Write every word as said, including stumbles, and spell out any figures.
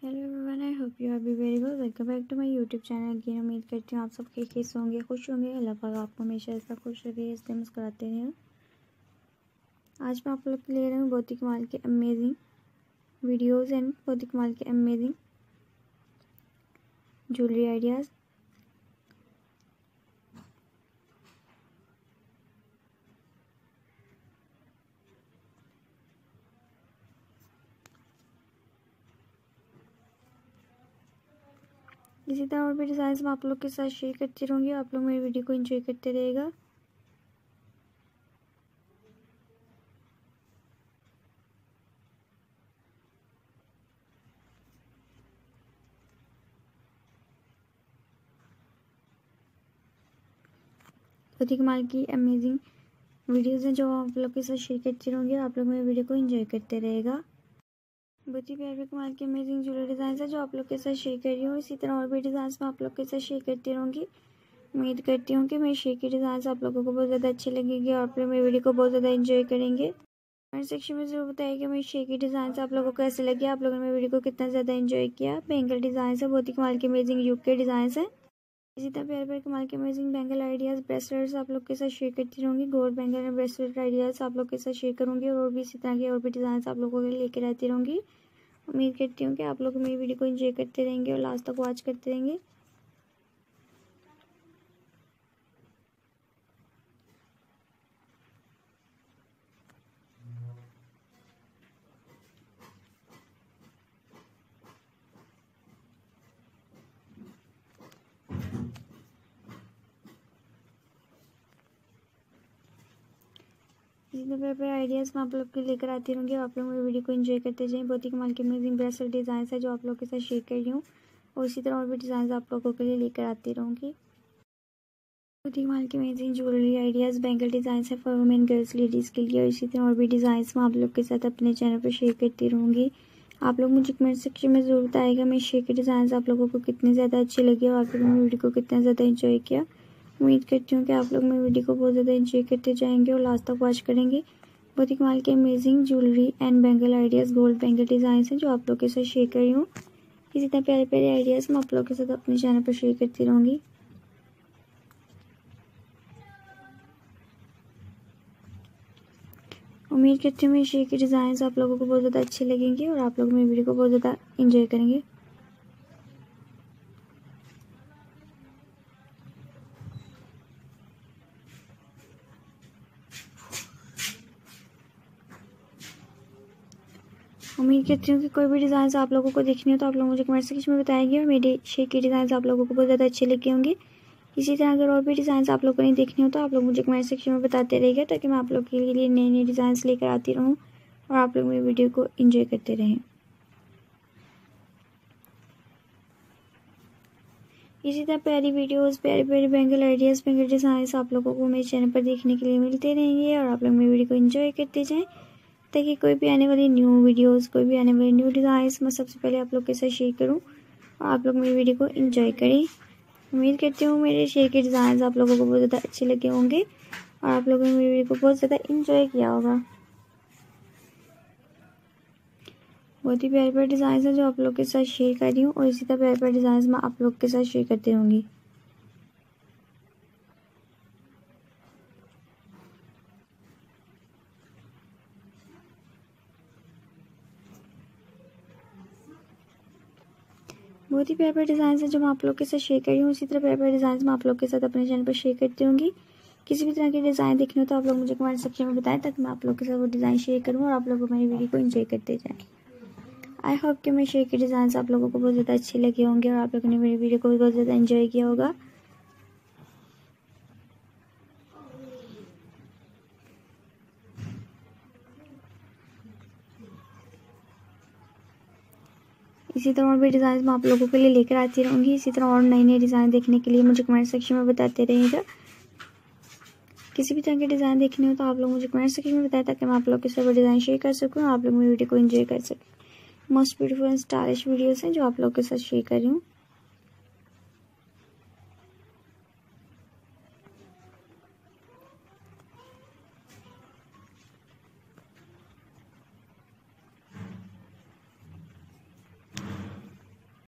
Hello everyone, I hope you are be very well. Welcome back to my YouTube channel. Again उम्मीद करती हूँ आप सब कैसे होंगे, खुश होंगे। अल्लाह पाक आपको हमेशा ऐसा खुश रखे, इसलिए मुस्कुराते रहें। आज मैं आप लोग के लिए रही हूँ बहुत ही कमाल के अमेजिंग वीडियोज़ एंड बहुत ही कमाल के अमेजिंग ज्वेलरी आइडियाज़। इसी तरह और भी डिज़ाइन मैं आप लोग के साथ शेयर करती रहूँगी। आप लोग मेरी वीडियो को एंजॉय करते रहेगा। बहुत ही कमाल की अमेजिंग वीडियोज़ हैं जो आप लोग के साथ शेयर करती रहूँगी। आप लोग मेरी वीडियो को एंजॉय करते रहेगा। बहुत ही प्यारे कमाल के अमेजिंग ज्वेलरी डिज़ाइन है जो आप लोग के साथ शेयर कर रही हूँ। इसी तरह और भी डिज़ाइन मैं आप लोग के साथ शेयर करती रहूँगी। उम्मीद करती हूँ कि मेरे शेयर के डिज़ाइन आप लोगों को बहुत ज़्यादा अच्छे लगेंगे और आप लोग मेरी वीडियो को बहुत ज़्यादा एंजॉय करेंगे। कमेंट सेक्शन में ज़रूर बताइए कि मेरे शेयर के डिज़ाइन आप लोगों को कैसे लगे, आप लोगों ने मेरी वीडियो को कितना ज़्यादा एंजॉय किया। बैंगल डिज़ाइन है बहुत ही कमाल के अमेजिंग युग के डिज़ाइन है। इसी तरह प्यारे प्यारे कमाल के अमेजिंग बैंगल आइडियाज़ ब्रेसलेट्स आप लोग के साथ शेयर करती रहूँगी। Gold bangle and bracelet ideas आप लोग के साथ शेयर करूँगी और भी इसी तरह के और भी डिज़ाइन आप लोगों के लिए लेकर आती रहूँगी। उम्मीद करती हूँ कि आप लोग मेरी वीडियो को एंजॉय करते रहेंगे और लास्ट तक वॉच करते रहेंगे। इसी तरह पर आइडियाज़ मैं आप लोग के लेकर आती रहूँगी और आप लोग मेरी वीडियो को एंजॉय करते जाएं। बहुत ही कमाल के अमेजिंग ब्रेसलेट डिज़ाइन है जो आप लोग के साथ शेयर कर रही हूँ और इसी तरह और भी डिज़ाइन आप लोगों के लिए लेकर आती रहूँगी। बहुत ही कमाल के amazing jewellery ideas bangle design है फॉर वुमेन गर्ल्स लेडीज़ के लिए और इसी तरह और भी डिज़ाइन मैं आप लोग के साथ अपने चैनल पर शेयर करती रहूँगी। आप लोग मुझे कमेंट सेक्शन में ज़रूर बताएगा मेरे शेयर के डिज़ाइन आप लोगों को कितने ज़्यादा अच्छे लगे और आप लोगों ने वीडियो को कितना ज़्यादा एंजॉय किया। उम्मीद करती हूँ कि आप लोग मेरी वीडियो को बहुत ज़्यादा एंजॉय करते जाएंगे और लास्ट तक वॉच करेंगे। बहुत ही कमाल के amazing jewellery and bangle ideas gold bangle design हैं जो आप लोग के साथ शेयर कर रही हूँ। इसी तरह प्यारे प्यारे आइडियाज़ मैं आप लोग के साथ अपने चैनल पर शेयर करती रहूँगी। उम्मीद करती हूँ मेरे शेयर के डिज़ाइन आप लोगों को बहुत ज़्यादा अच्छे लगेंगे और आप लोग मेरी वीडियो को बहुत ज़्यादा एंजॉय करेंगे। उम्मीद करती हूँ कि कोई भी डिज़ाइन आप लोगों को देखनी हो तो आप लोग मुझे कमेंट सेक्शन में बताएंगे और मेरे शेयर के डिज़ाइन आप लोगों को बहुत ज़्यादा अच्छे लगे होंगे। इसी तरह अगर और भी डिज़ाइन आप लोगों ने देखनी हो तो आप लोग मुझे कमेंट सेक्शन में बताते रहिएगा ताकि मैं आप लोग के लिए नए नए डिज़ाइन लेकर आती रहूँ और आप लोग मेरी वीडियो को एंजॉय करते रहें। इसी तरह प्यारी वीडियोस प्यारे प्यारे बैंगल आइडियाज़ बैंगल डिज़ाइन आप लोगों को मेरे चैनल पर देखने के लिए मिलते रहेंगे और आप लोग मेरी वीडियो को एंजॉय करते जाएँ ताकि कोई भी आने वाली न्यू वीडियोस कोई भी आने वाली न्यू डिज़ाइंस मैं सबसे पहले आप लोग के साथ शेयर करूं और आप लोग मेरी वीडियो को एंजॉय करें। उम्मीद करती हूँ मेरे शेयर के डिज़ाइंस आप लोगों को बहुत ज़्यादा अच्छे लगे होंगे और आप लोगों ने मेरी वीडियो को बहुत ज़्यादा एंजॉय किया होगा। बहुत ही प्यारे प्यारे डिज़ाइन हैं जो आप लोग के साथ शेयर कर रही हूँ और इसी तरह प्यारे प्यारे डिज़ाइन मैं आप लोग के साथ शेयर करती रहूँगी। बहुत ही प्यारे प्यारे डिज़ाइन हैं जो मैं आप लोग के साथ शेयर कर रही हूँ। इसी तरह प्यारे प्यारे डिज़ाइन मैं आप लोग के साथ अपने चैनल पर शेयर करती रहूँगी। किसी भी तरह के डिज़ाइन देखने हो तो आप लोग मुझे कमेंट सेक्शन में बताएं ताकि मैं आप लोग के साथ वो डिज़ाइन शेयर करूँ और आप लोग मेरी वीडियो को एंजॉय करते जाएं। आई होप कि मेरे शेयर के डिज़ाइन आप लोगों को बहुत ज़्यादा अच्छे लगे होंगे और आप लोगों ने मेरी वीडियो को बहुत ज़्यादा एंजॉय किया होगा। इसी तरह और भी डिज़ाइन मैं आप लोगों के लिए लेकर आती रहूँगी। इसी तरह और नए नए डिज़ाइन देखने के लिए मुझे कमेंट सेक्शन में बताते रहिएगा। किसी भी तरह के डिज़ाइन देखने हो तो आप लोग मुझे कमेंट सेक्शन में बताएं ताकि मैं आप लोग के साथ वो डिज़ाइन शेयर कर सकूँ और आप लोग मेरी वीडियो को एंजॉय कर सकें। Most beautiful and stylish videos हैं जो आप लोग के साथ शेयर कर रही हूँ।